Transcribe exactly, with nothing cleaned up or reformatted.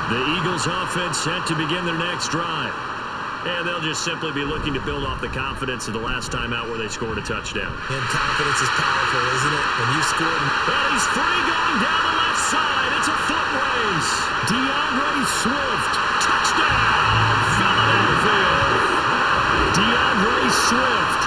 The Eagles offense set to begin their next drive. And they'll just simply be looking to build off the confidence of the last time out where they scored a touchdown. And confidence is powerful, isn't it? When you scored. And he's free going down the left side. It's a foot race. DeAndre Swift. Touchdown, Philadelphia. DeAndre Swift